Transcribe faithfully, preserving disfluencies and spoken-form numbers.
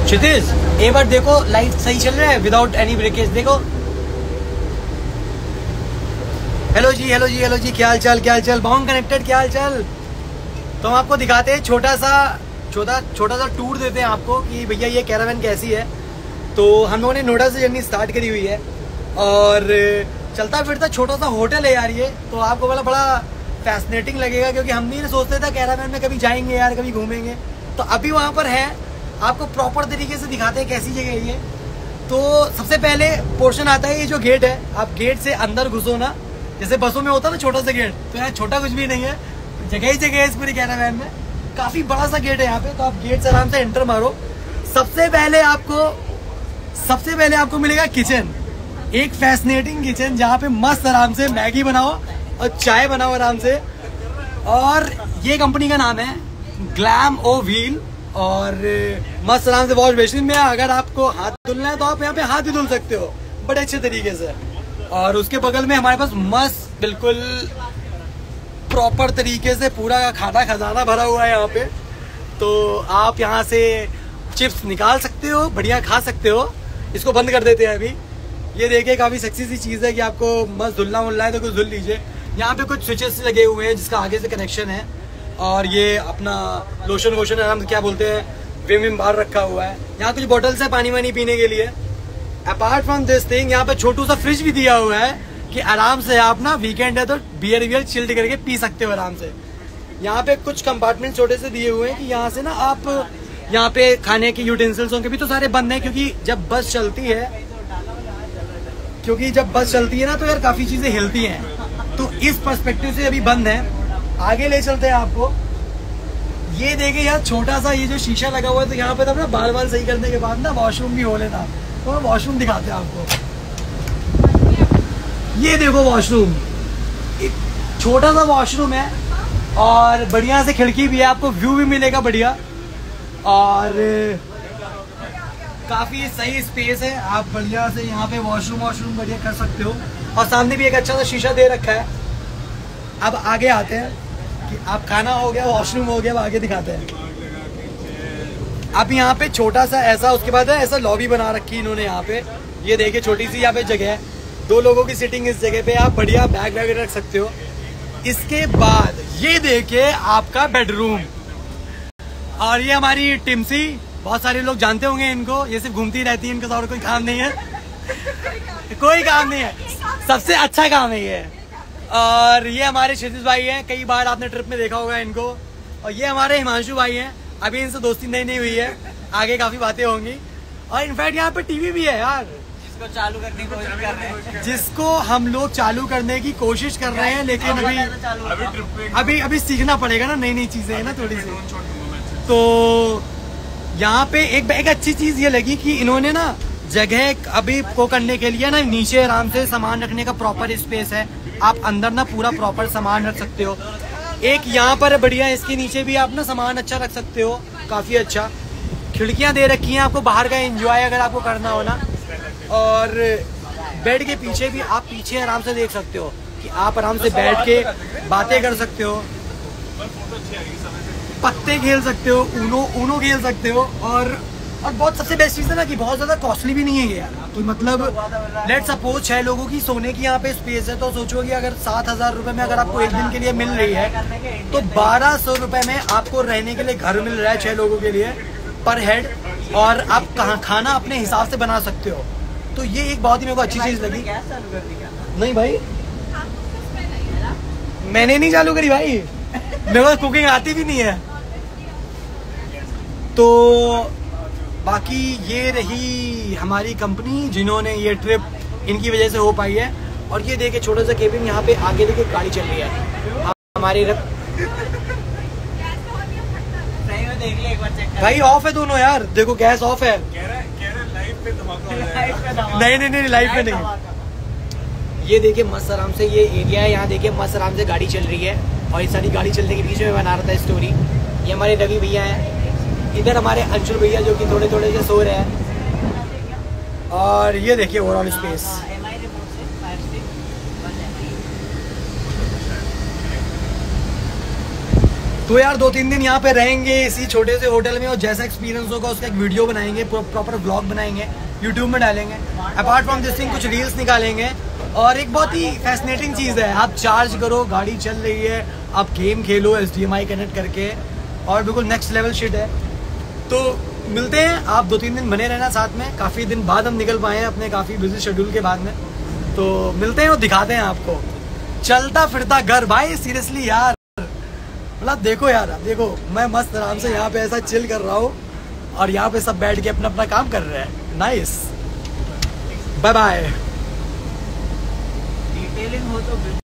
क्षितिज एक बार देखो लाइफ सही चल रहा है विदाउट एनी ब्रेकेज, देखो। हेलो जी हेलो जी हेलो जी, क्या हाल चाल क्या हाल चाल, बॉन्ग कनेक्टेड, क्या हाल चाल। तो हम आपको दिखाते हैं छोटा सा छोटा छोटा सा टूर देते हैं आपको कि भैया ये कैरावैन कैसी है। तो हम लोगों ने नोएडा से जर्नी स्टार्ट करी हुई है और चलता फिरता छोटा सा होटल है यार ये, तो आपको बड़ा बड़ा फैसिनेटिंग लगेगा क्योंकि हम नहीं सोचते थे कैरावैन में कभी जाएंगे यार, कभी घूमेंगे। तो अभी वहाँ पर है, आपको प्रॉपर तरीके से दिखाते हैं कैसी जगह है ये। तो सबसे पहले पोर्शन आता है ये जो गेट है, आप गेट से अंदर घुसो ना, जैसे बसों में होता है ना छोटा सा गेट, तो यहाँ छोटा कुछ भी नहीं है, जगह ही जगह है इस पूरी कैरावैन में। काफी बड़ा सा गेट है यहाँ पे, तो आप गेट से आराम से एंटर मारो। सबसे पहले आपको सबसे पहले आपको मिलेगा किचन, एक फैसिनेटिंग किचन जहाँ पे मस्त आराम से मैगी बनाओ और चाय बनाओ आराम से। और ये कंपनी का नाम है ग्लैम ओ व्हील, और मस्त आराम से वॉश बेसिन में अगर आपको हाथ धुलना है तो आप यहाँ पे हाथ भी धुल सकते हो बड़े अच्छे तरीके से। और उसके बगल में हमारे पास मस्त बिल्कुल प्रॉपर तरीके से पूरा खाना खजाना भरा हुआ है यहाँ पे। तो आप यहाँ से चिप्स निकाल सकते हो, बढ़िया खा सकते हो। इसको बंद कर देते हैं अभी। ये देखिए काफी सेक्सी सी चीज है कि आपको मस्त धुलना मुलना है तो कुछ धुल लीजिए। यहाँ पे कुछ स्विचेस लगे हुए हैं जिसका आगे से कनेक्शन है, और ये अपना लोशन वोशन आराम से क्या बोलते हैं विम विम बाहर रखा हुआ है। यहाँ कुछ बॉटल्स है पानी वानी पीने के लिए। अपार्ट फ्रॉम दिस थिंग यहाँ पे छोटू सा फ्रिज भी दिया हुआ है कि आराम से आप ना वीकेंड है तो बियर वियर चिल्ड करके पी सकते हो आराम से। यहाँ पे कुछ कंपार्टमेंट छोटे से दिए हुए हैं कि यहाँ से ना आप यहाँ पे खाने के यूटेंसिल्स के भी तो सारे बंद हैं, क्योंकि जब बस चलती है क्योंकि जब बस चलती है ना तो यार काफी चीजें हिलती हैं, तो इस पर्सपेक्टिव से अभी बंद है। आगे ले चलते हैं आपको। ये देखे यार छोटा सा ये जो शीशा लगा हुआ है, तो यहाँ पे तो अपना बाल बाल सही करने के बाद ना वॉशरूम भी हो लेना, तो हम वॉशरूम दिखाते हैं आपको। ये देखो वॉशरूम, छोटा सा वॉशरूम है और बढ़िया से खिड़की भी है, आपको व्यू भी मिलेगा बढ़िया, और काफी सही स्पेस है। आप बढ़िया से यहाँ पे वॉशरूम वॉशरूम बढ़िया कर सकते हो, और सामने भी एक अच्छा सा शीशा दे रखा है। अब आगे आते हैं कि आप खाना हो गया, वॉशरूम हो गया, अब आगे दिखाते हैं। अब यहाँ पे छोटा सा ऐसा, उसके बाद है ऐसा लॉबी बना रखी है इन्होंने यहाँ पे। ये देखिए छोटी सी यहाँ पे जगह है, दो लोगों की सिटिंग इस जगह पे, आप बढ़िया बैग वैग रख सकते हो। इसके बाद ये देखिए आपका बेडरूम, और ये हमारी टिम्सी, बहुत सारे लोग जानते होंगे इनको, ये सिर्फ घूमती रहती है, इनका और कोई काम नहीं है कोई काम नहीं है, सबसे अच्छा काम है ये। और ये हमारे क्षितिज भाई हैं, कई बार आपने ट्रिप में देखा होगा इनको। और ये हमारे हिमांशु भाई हैं, अभी इनसे दोस्ती नई नहीं हुई है, आगे काफी बातें होंगी। और इनफैक्ट यहाँ पे टीवी भी है यार, जिसको चालू करने की कोशिश कर रहे हैं जिसको हम लोग चालू करने की कोशिश कर रहे हैं, लेकिन अभी अभी अभी सीखना पड़ेगा ना, नई नई चीजें है ना थोड़ी सी। तो यहाँ पे एक एक अच्छी चीज ये लगी कि इन्होंने ना जगह अभी को करने के लिए ना नीचे आराम से सामान रखने का प्रॉपर स्पेस है, आप अंदर ना पूरा प्रॉपर सामान रख सकते हो। एक यहाँ पर बढ़िया, इसके नीचे भी आप ना सामान अच्छा रख सकते हो, काफी अच्छा। खिड़कियां दे रखी हैं आपको बाहर का एंजॉय अगर आपको करना हो ना। और बेड के पीछे भी आप पीछे आराम से देख सकते हो कि आप आराम से बैठ के बातें कर सकते हो, पत्ते खेल सकते हो, ऊनो ऊनो खेल सकते हो। और और बहुत सबसे बेस्ट चीज है ना कि बहुत ज्यादा कॉस्टली भी नहीं है ये यार। तो मतलब लेट सपोज छह लोगों की सोने की यहाँ पे स्पेस है, तो सोचो कि अगर सात हजार रुपए में अगर आपको एक दिन के लिए मिल रही है, तो बारह सौ रुपए में आपको रहने के लिए घर मिल रहा है छह लोगों के लिए पर हेड, और आप कहाँ खाना अपने हिसाब से बना सकते हो। तो ये एक बहुत ही मेरे को अच्छी चीज लगी। नहीं भाई मैंने नहीं चालू करी भाई, मेरे को कुकिंग आती भी नहीं है। तो बाकी ये रही हमारी कंपनी जिन्होंने ये ट्रिप इनकी वजह से हो पाई है। और ये देखे छोटा सा केबिन, यहाँ पे आगे देखे गाड़ी चल रही है हमारी रख... भाई ऑफ है दोनों यार, देखो गैस ऑफ है। नहीं नहीं नहीं लाइफ में नहीं। ये देखिए मस्त आराम से ये एरिया है, यहाँ देखिए मस्त आराम से गाड़ी चल रही है, और इस सारी गाड़ी चलने के बीच में बना रहा था स्टोरी। ये हमारे रवि भैया हैं, इधर हमारे अंशुल भैया जो कि थोड़े थोड़े से सो रहे हैं। और ये देखिए ओवरऑल स्पेस। तो यार दो तीन दिन यहाँ पे रहेंगे इसी छोटे से होटल में, और जैसा एक्सपीरियंस होगा उसका एक वीडियो बनाएंगे, प्रॉपर व्लॉग बनाएंगे, यूट्यूब में डालेंगे। अपार्ट फ्रॉम दिस थिंग कुछ रील्स निकालेंगे। और एक बहुत ही फैसिनेटिंग चीज़ है, आप चार्ज करो, गाड़ी चल रही है, आप गेम खेलो H D M I connect करके, और बिल्कुल नेक्स्ट लेवल शिट है। तो मिलते हैं, आप दो तीन दिन बने रहना साथ में। काफ़ी दिन बाद हम निकल पाए हैं अपने काफ़ी बिजी शेड्यूल के बाद में, तो मिलते हैं और दिखाते हैं आपको चलता फिरता घर। भाई सीरियसली यार, मतलब देखो यार, देखो मैं मस्त आराम से यहाँ पे ऐसा चिल कर रहा हूँ, और यहाँ पे सब बैठ के अपना अपना काम कर रहे हैं। Nice, bye bye. डिटेलिंग हो तो